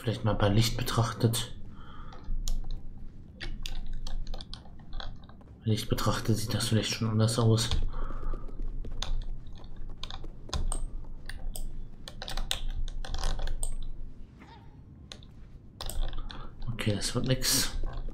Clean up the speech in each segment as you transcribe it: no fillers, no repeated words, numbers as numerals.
Vielleicht mal bei Licht betrachtet. Bei Licht betrachtet sieht das vielleicht schon anders aus. Okay, das wird nix.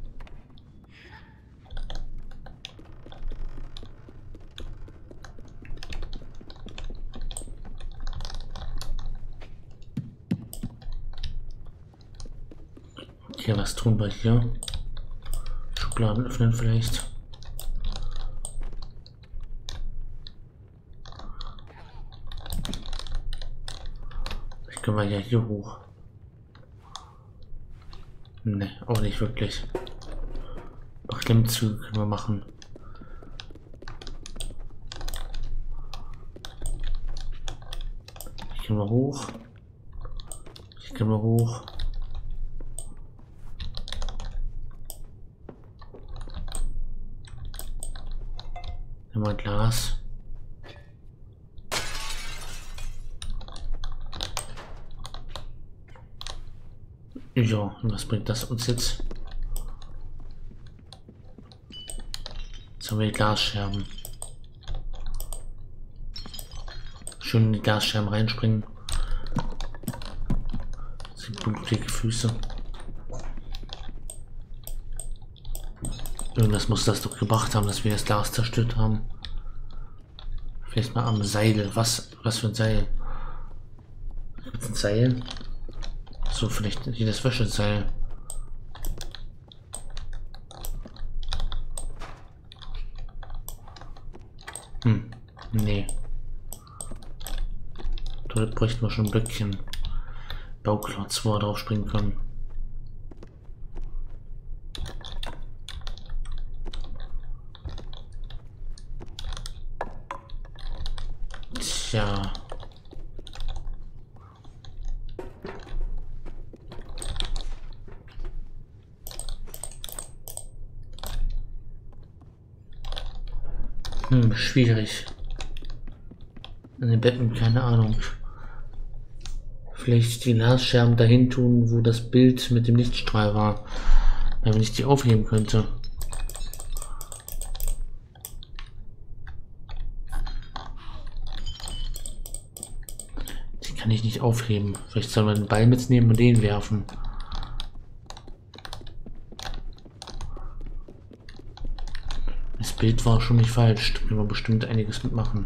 Okay, was tun wir hier? Schubladen öffnen vielleicht. Vielleicht können wir ja hier hoch. Ne, auch nicht wirklich. Noch Klimmzüge können wir machen. Hier können wir hoch. Hier können wir hoch. Nehmen wir Glas. Ja, und was bringt das uns jetzt? Jetzt haben wir die Glasscherben. Schön in die Glasscherben reinspringen. Das sind blutige Füße. Irgendwas muss das doch gebracht haben, dass wir das Glas zerstört haben. Vielleicht mal am Seil. Was für ein Seil? Gibt's ein Seil? So, vielleicht hier das Wäscheseil. Nee. Dort bräuchten wir schon ein Blöckchen. Bauklotz, wo wir drauf springen können. Tja. Schwierig. An den Betten, keine Ahnung. Vielleicht die Glasscherben dahin tun, wo das Bild mit dem Lichtstrahl war. Wenn ich die aufheben könnte. Die kann ich nicht aufheben. Vielleicht sollen wir den Ball mitnehmen und den werfen. Das Bild war schon nicht falsch. Da können wir bestimmt einiges mitmachen.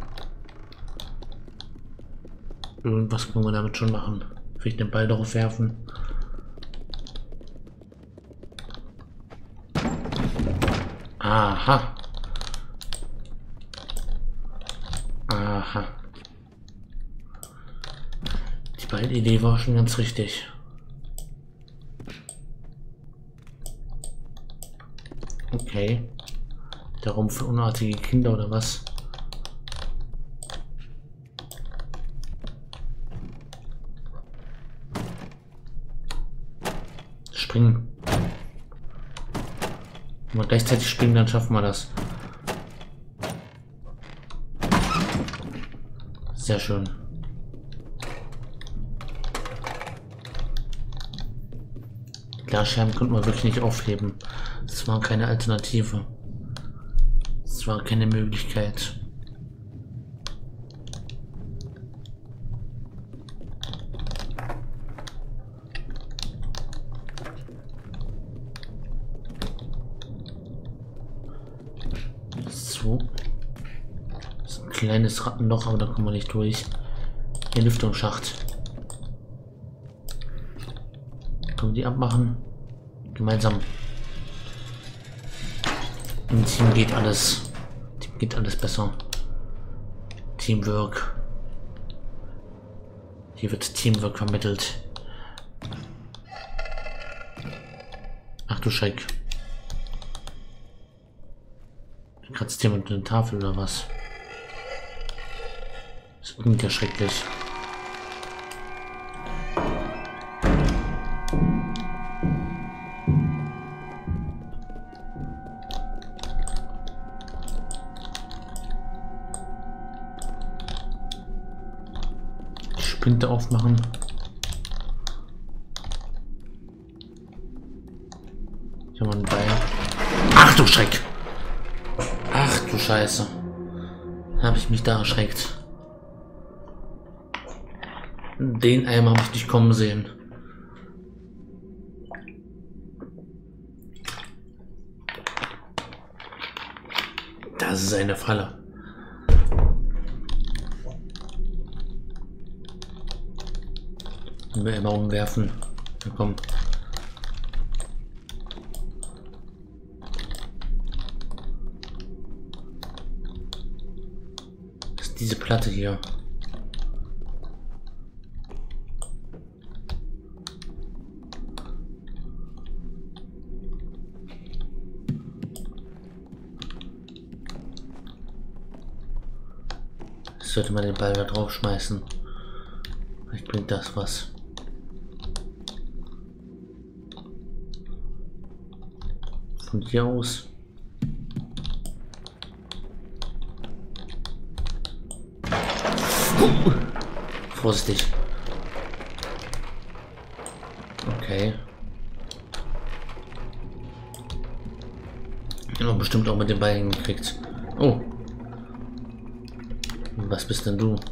Irgendwas können wir damit schon machen. Vielleicht den Ball darauf werfen. Aha. Aha. Die Ballidee war schon ganz richtig. Okay. Der Raum für unartige Kinder oder was? Springen. Wenn wir gleichzeitig springen, dann schaffen wir das. Sehr schön. Glasscherben konnten wir wirklich nicht aufheben. Das war keine Alternative. Das war keine Möglichkeit. So. Das ist ein kleines Rattenloch, aber da kommen wir nicht durch. Hier Lüftungsschacht. Können wir die abmachen? Gemeinsam. Im Team geht alles. Geht alles besser. Teamwork. Hier wird Teamwork vermittelt. Ach du Schreck. Kratzt jemand eine Tafel oder was? Das klingt ja schrecklich. Sprinte aufmachen. Hier haben wir einen Bein. Ach du Schreck! Ach du Scheiße. Habe ich mich da erschreckt. Den Eimer habe ich nicht kommen sehen. Das ist eine Falle. Wenn wir immer umwerfen. Na komm. Das ist diese Platte hier. Sollte man den Ball da drauf schmeißen. Vielleicht bringt das was. Von hier aus. Vorsichtig. Okay. Ja, bestimmt auch mit den Beinen gekriegt. Oh. Was bist denn du?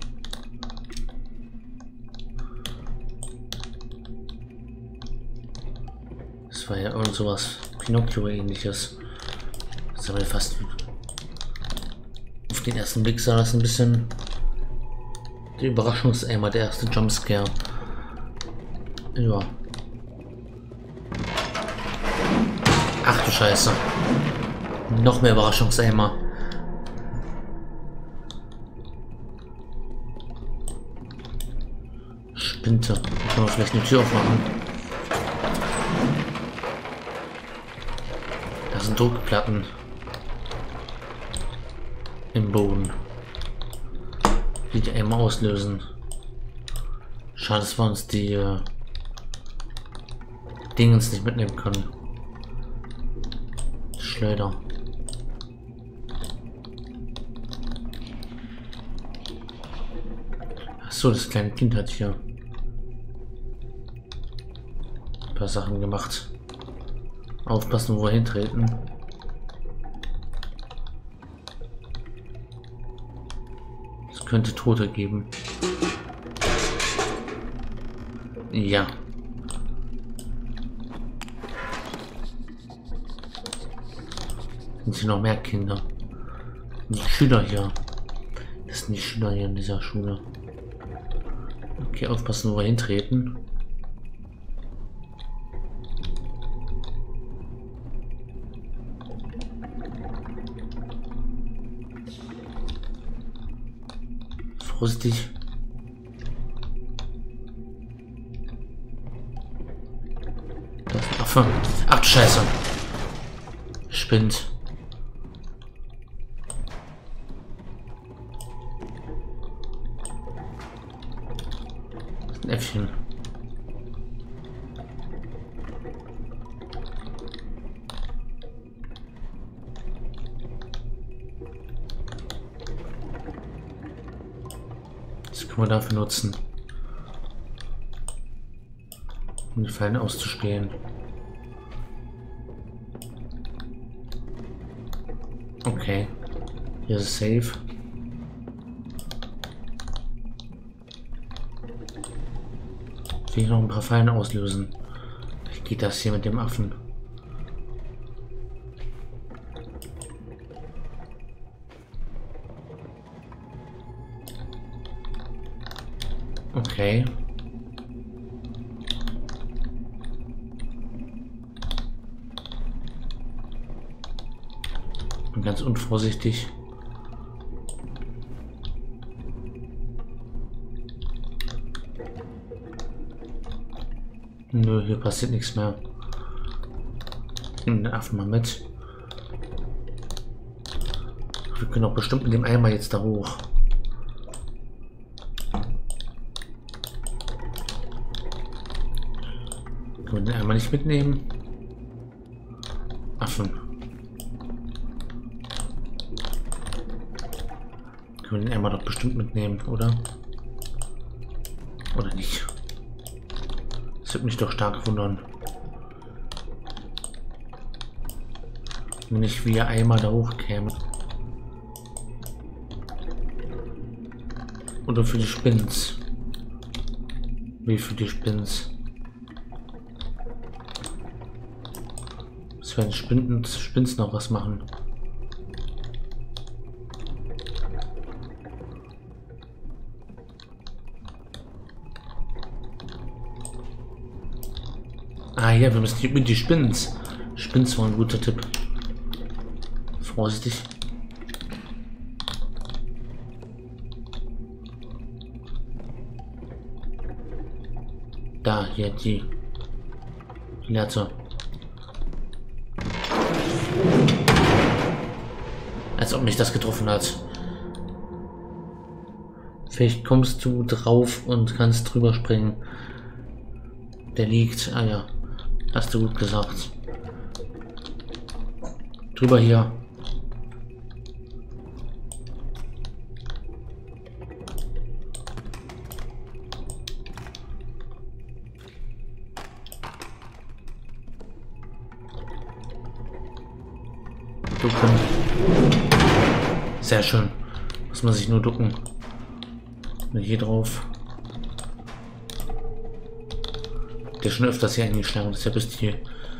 Das war ja irgend sowas Pinocchio-ähnliches. Das haben wir fast. Auf den ersten Blick sah das ein bisschen. Die Überraschungseimer, der erste Jumpscare. Ja. Ach du Scheiße. Noch mehr Überraschungseimer. Spinte. Können wir vielleicht eine Tür aufmachen? Da sind Druckplatten im Boden, die einmal auslösen. Schade, dass wir uns die Dingens nicht mitnehmen können. Schleuder. Achso, das kleine Kind hat hier ein paar Sachen gemacht. Aufpassen, wo wir hintreten. Es könnte Tote geben. Ja. Sind hier noch mehr Kinder? Die Schüler hier. Das sind die Schüler hier in dieser Schule. Okay, aufpassen, wo wir hintreten. Vorsichtig. Da ist ein Affe. Ach du Scheiße. Spinnt. Das ist ein Äffchen. Das können wir dafür nutzen, um die Fallen auszuspähen. Okay, hier ist es safe. Ich will noch ein paar Fallen auslösen. Wie geht das hier mit dem Affen? Okay. Und ganz unvorsichtig. Nö, hier passiert nichts mehr. Ich nehme den Affen mal mit. Wir können auch bestimmt mit dem Eimer jetzt da hoch. Können wir den Eimer nicht mitnehmen? Affen. Können wir den Eimer doch bestimmt mitnehmen, oder? Oder nicht? Das würde mich doch stark wundern. mir nicht, wie er einmal da hochkäme. Oder für die Spins. Wie für die Spins. Das werden Spins noch was machen. Ah ja, wir müssen mit die Spins. Spins war ein guter Tipp. Vorsichtig. Da, hier die Leerte. Als ob mich das getroffen hat. Vielleicht kommst du drauf und kannst drüber springen. Der liegt. Ah ja. Hast du gut gesagt. Drüber hier. Ducken. Sehr schön. Muss man sich nur ducken. Hier drauf. Der schon öfters hier eingeschlagen. Deshalb ist die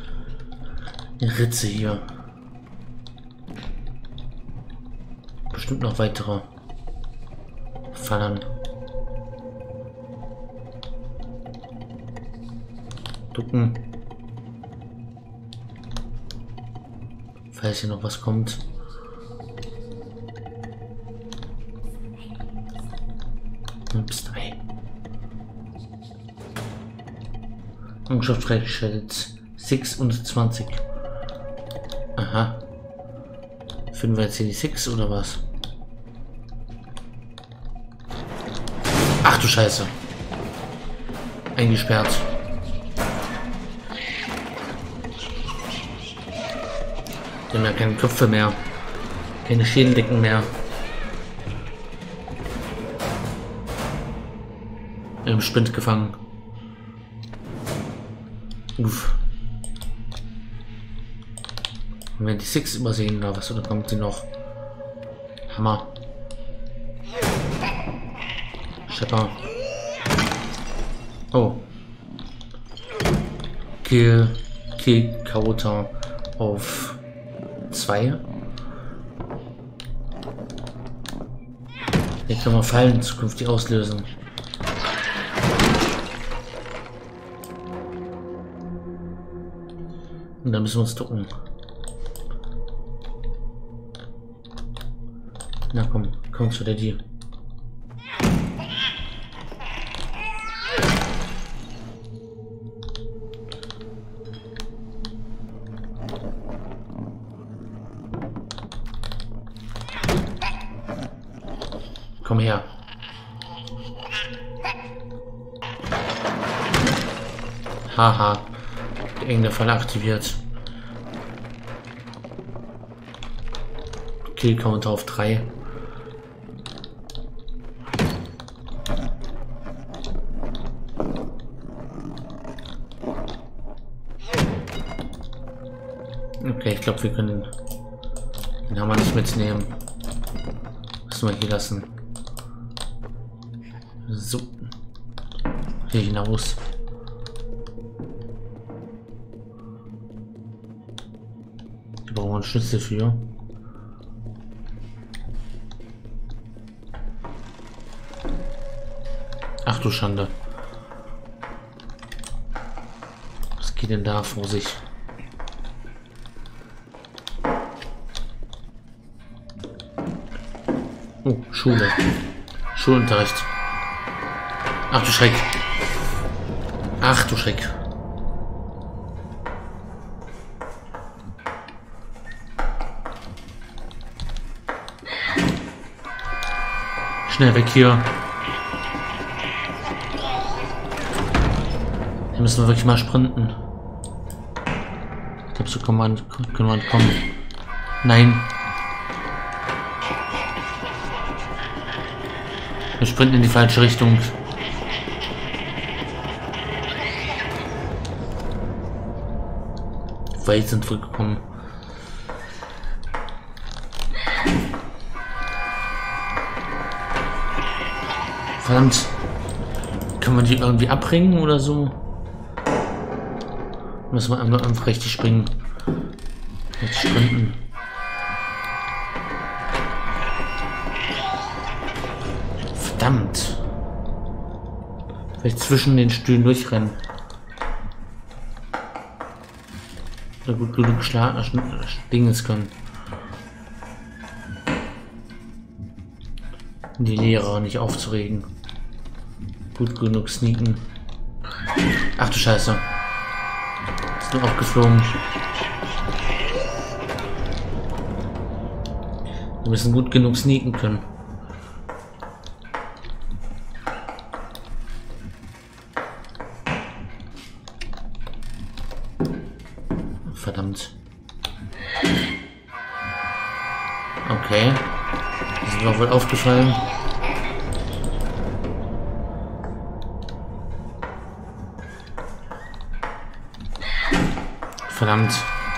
Ritze hier. Bestimmt noch weitere Fallen. Ducken. Falls hier noch was kommt. Ups, 3. Angriff freigeschaltet. 26. Aha. Finden wir jetzt hier die 6 oder was? Ach du Scheiße. Eingesperrt. Wir haben ja keine Köpfe mehr. Keine Schädendecken mehr. Im Spind gefangen. Uff. Und wenn die 6 übersehen oder was, oder kommt sie noch? Hammer. Schepper. Oh. Kill Kauter auf 2. Hier kann man Fallen zukünftig auslösen. Und dann müssen wir uns ducken. Na komm, komm zu der die. Komm her. Haha. Der enge Fall aktiviert. Kill Counter auf 3. Okay, ich glaube, wir können den Hammer nicht mitnehmen. Müssen wir hier lassen. So. Hier hinaus. Da brauchen wir einen Schlüssel für. Ach du Schande. Was geht denn da vor sich? Oh, Schule. Schulunterricht. Ach du Schreck. Ach du Schreck. Schnell weg hier. Hier müssen wir wirklich mal sprinten. Ich glaube, so können wir entkommen. Nein. Wir sprinten in die falsche Richtung. Weit sind wir gekommen. Verdammt. Können wir die irgendwie abbringen oder so? Müssen wir einfach richtig springen. Jetzt sprinten. Verdammt. Vielleicht zwischen den Stühlen durchrennen. Oder gut genug Dinges können. Die Lehrer nicht aufzuregen. Gut genug sneaken. Ach du Scheiße. Ist nur aufgeflogen. Wir müssen gut genug sneaken können. Verdammt. Okay. Das ist mir wohl aufgefallen. Verdammt.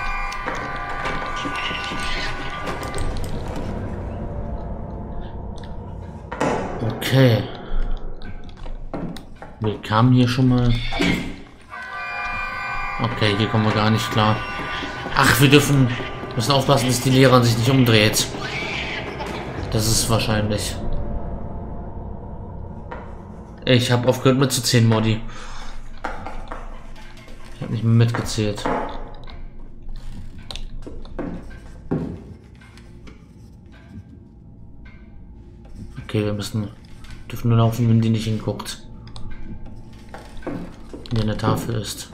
Okay. Wir kamen hier schon mal. Okay, hier kommen wir gar nicht klar. Ach, wir müssen aufpassen, dass die Lehrerin sich nicht umdreht. Das ist wahrscheinlich. Ich habe aufgehört mit zu 10 Modi. Ich habe nicht mehr mitgezählt. Okay, dürfen nur laufen, wenn die nicht hinguckt. Die an der Tafel ist.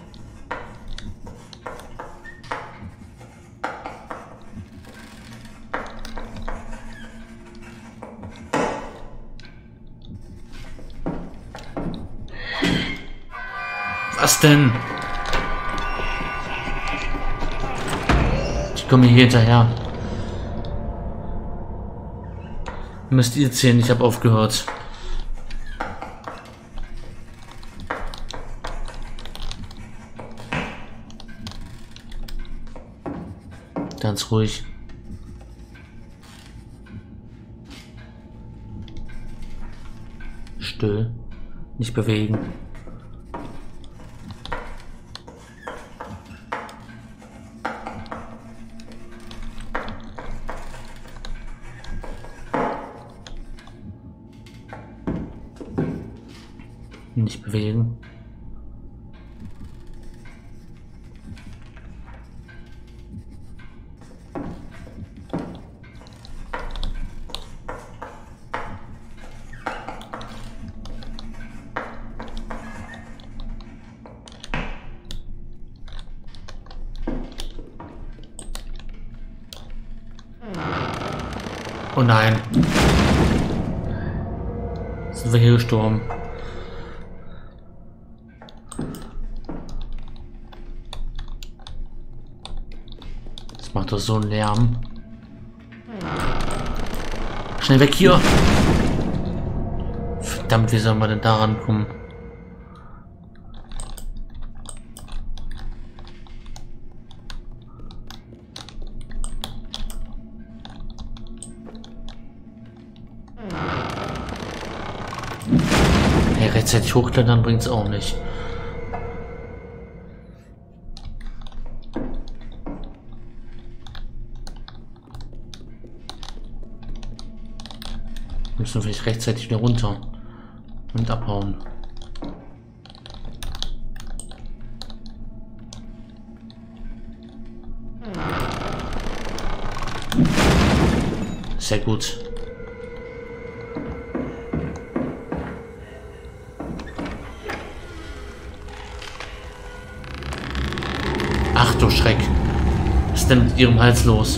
Was denn? Ich komme hier hinterher. Müsst ihr zählen, ich habe aufgehört. Ganz ruhig. Still. Nicht bewegen. Nicht bewegen. Oh nein. Sind wir hier gestorben? Das macht doch so einen Lärm. Schnell weg hier! Verdammt, wie sollen wir denn da rankommen? Hey, rechtzeitig hochklettern bringt es auch nicht. Müssen wir vielleicht rechtzeitig wieder runter und abhauen. Sehr gut. Ach du Schreck. Was ist denn mit ihrem Hals los?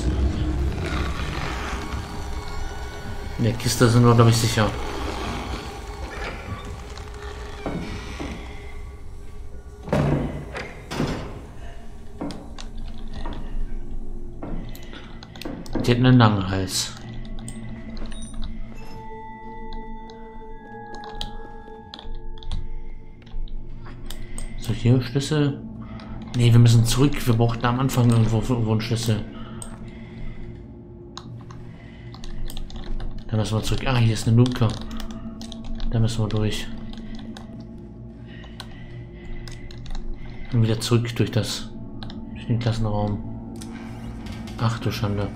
In der Kiste sind wir, glaube ich, sicher. Die hat einen langen Hals. So, hier Schlüssel. Ne, wir müssen zurück. Wir brauchten am Anfang irgendwo einen Schlüssel. Da müssen wir zurück. Ah, hier ist eine Luke. Da müssen wir durch. Und wieder zurück durch den Klassenraum. Ach du Schande.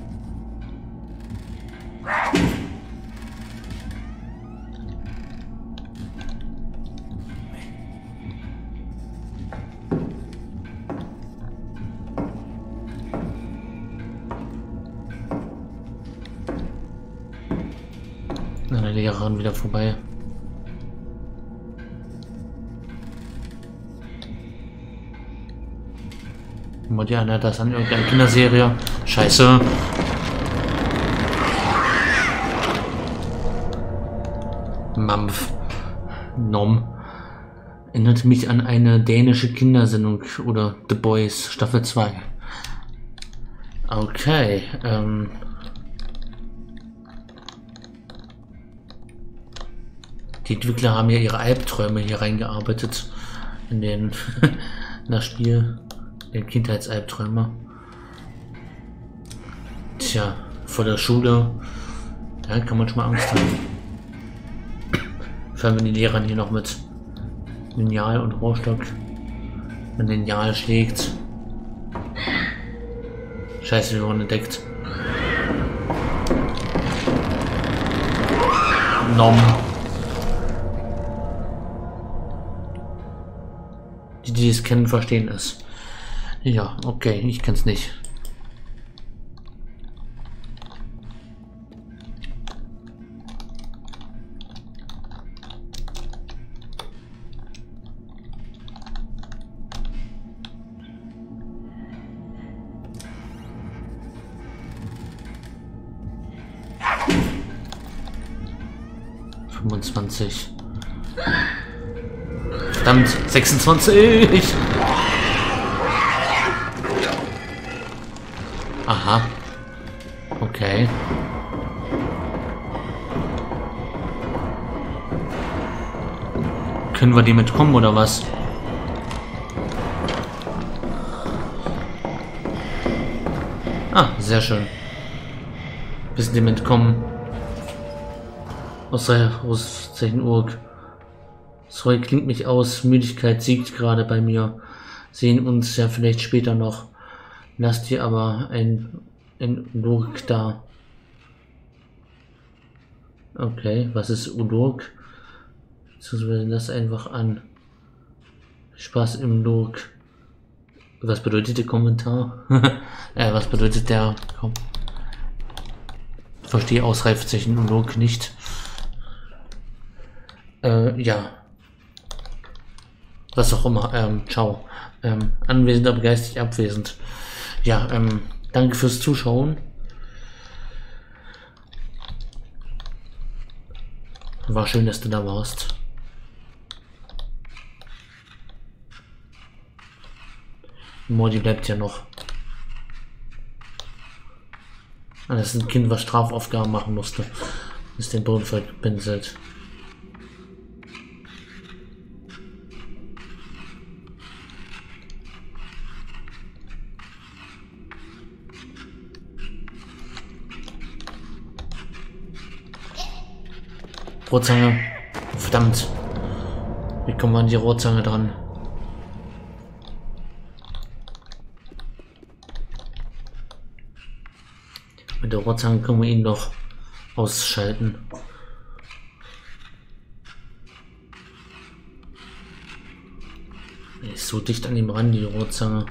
An der Lehrerin wieder vorbei. Die erinnert das an irgendeine Kinderserie. Scheiße. Mampf. Nom. Erinnert mich an eine dänische Kindersendung oder The Boys Staffel 2. Okay. Die Entwickler haben ja ihre Albträume hier reingearbeitet in das Spiel. Den Kindheitsalbträume. Tja, vor der Schule, ja, kann man schon mal Angst haben. Vor allem, wenn die Lehrerin hier noch mit Lineal und Rohrstock ein Lineal schlägt. Scheiße, wir wurden entdeckt. Nom. Die es kennen, verstehen es. Ja, okay, ich kenn's nicht. Verdammt, 26! Aha. Okay. Können wir die mitkommen oder was? Ah, sehr schön. Bisschen dem entkommen. Aus welchen Urk. Sorry, klingt mich aus. Müdigkeit siegt gerade bei mir. Sehen uns ja vielleicht später noch. Lasst dir aber ein Urk da. Okay, was ist Urk? Lass einfach an. Spaß im Urk. Was bedeutet der Kommentar? Was bedeutet der? Komm. Verstehe Ausreifezeichen Urk nicht. Ja. Was auch immer. Ciao. Anwesend, aber geistig abwesend. Ja, danke fürs Zuschauen. War schön, dass du da warst. Morty bleibt ja noch. Das ist ein Kind, was Strafaufgaben machen musste. Ist den Boden verpinselt. Rohrzange. Verdammt. Wie kommen wir an die Rohrzange dran? Mit der Rohrzange können wir ihn doch ausschalten. Er ist so dicht an ihm ran, die Rohrzange.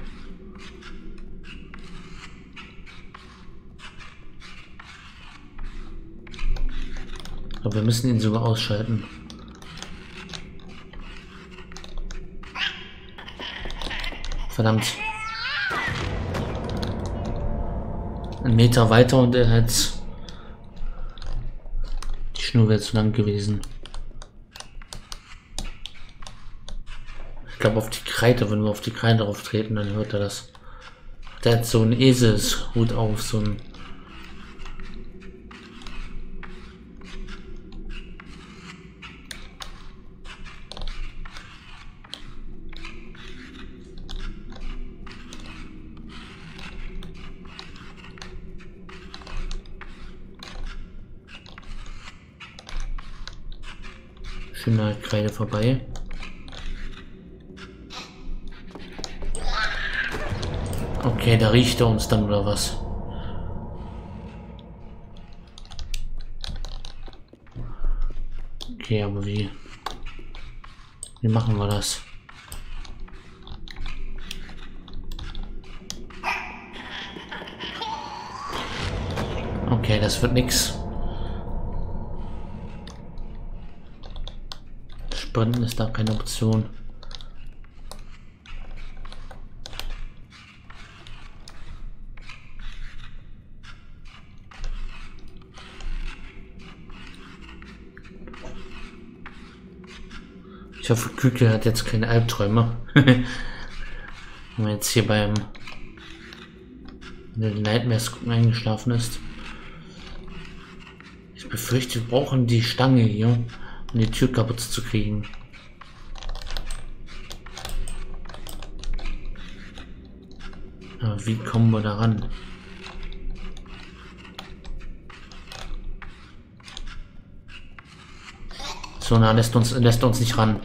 Aber wir müssen ihn sogar ausschalten. Verdammt. Ein Meter weiter und er hat... Die Schnur wäre zu lang gewesen. Ich glaube auf die Kreide, wenn wir auf die Kreide drauf treten, dann hört er das. Der hat so einen Eselshut auf, so ein... Schön an der Kreide vorbei. Okay, da riecht er uns dann oder was? Okay, aber wie machen wir das? Okay, das wird nix. Sprinten ist da keine Option. Ich hoffe, Küke hat jetzt keine Albträume. Wenn man jetzt hier beim Nightmares eingeschlafen ist. Ich befürchte, wir brauchen die Stange hier, um die Tür kaputt zu kriegen. Aber wie kommen wir da ran? So, na, lässt uns nicht ran.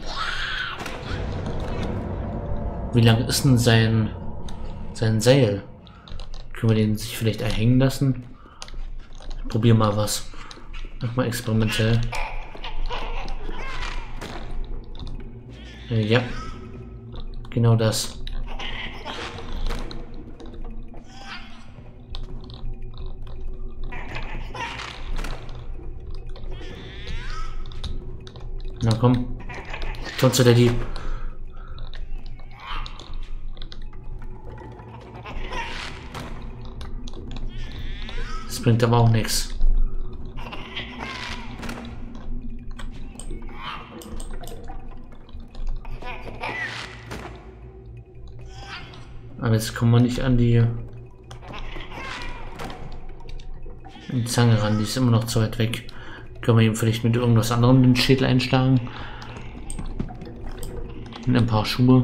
Wie lang ist denn sein Seil? Können wir den sich vielleicht erhängen lassen? Ich probier mal was. Mach mal experimentell. Ja. Genau das. Na komm. Komm zu der Dieb. Das bringt aber auch nichts. Aber jetzt kommen wir nicht an die Zange ran, die ist immer noch zu weit weg. Können wir ihm vielleicht mit irgendwas anderem den Schädel einschlagen? Mit ein paar Schuhe.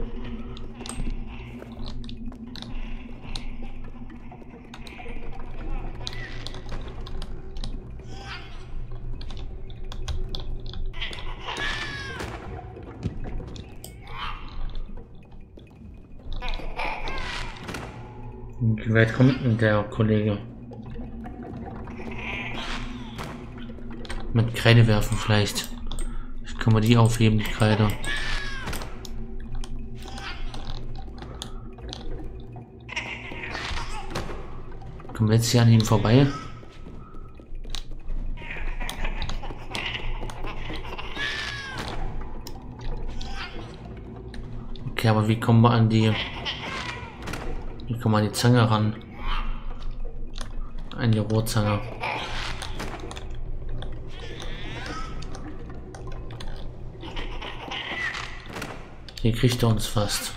Wie weit kommt denn der Kollege? Mit Kreide werfen vielleicht. Können wir die aufheben, die Kreide. Kommen wir jetzt hier an ihm vorbei? Okay, aber wie kommen wir an die... Wie kommen wir an die Zange ran? An die Rohrzange. Hier kriegt er uns fast.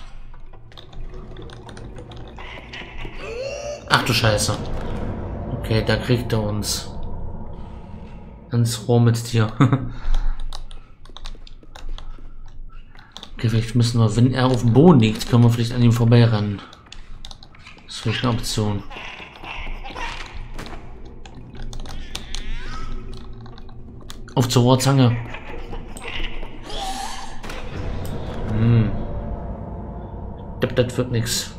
Ach du Scheiße. Okay, da kriegt er uns. Ganz roh mit dir. Okay, vielleicht müssen wir, wenn er auf dem Boden liegt, können wir vielleicht an ihm vorbeirennen. Das ist vielleicht eine Option. Auf zur Rohrzange. Das wird nichts.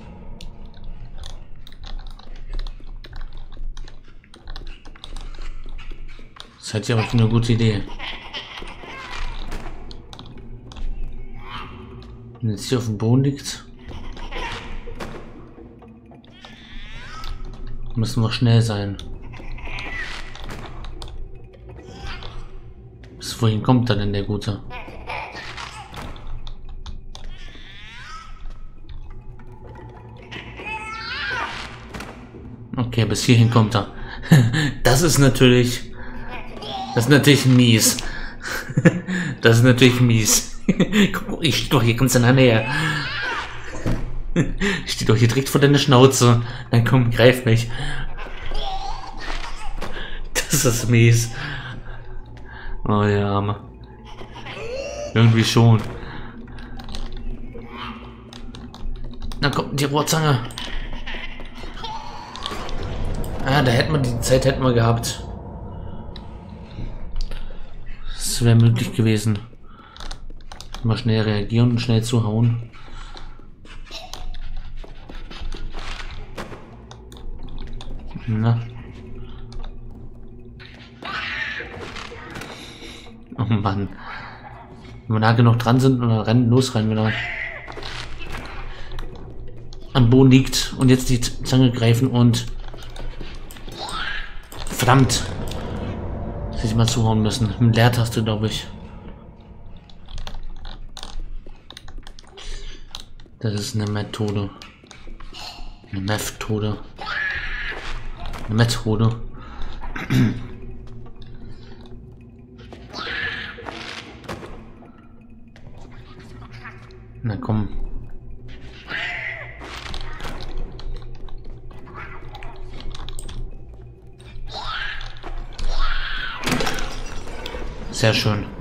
Das hat ja auch eine gute Idee. Wenn jetzt hier auf dem Boden liegt, müssen wir schnell sein. Bis wohin kommt er denn, der Gute? Okay, bis hierhin kommt er. Das ist natürlich mies. Das ist natürlich mies. Guck, ich stehe doch hier ganz in der Nähe. Ich stehe doch hier direkt vor deiner Schnauze. Dann komm, greif mich. Das ist mies. Oh ja, Arme. Irgendwie schon. Na komm, die Rohrzange. Ah, da hätten wir die Zeit gehabt. Das wäre möglich gewesen. Mal schnell reagieren und schnell zuhauen. Na. Oh Mann. Wenn wir nah genug dran sind und dann losrennen, wenn er am Boden liegt und jetzt die Zange greifen und verdammt, sich mal zuhauen müssen. Mit Leertaste, glaube ich. Das ist eine Methode. Eine Methode. Eine Methode. Na komm. Sehr schön.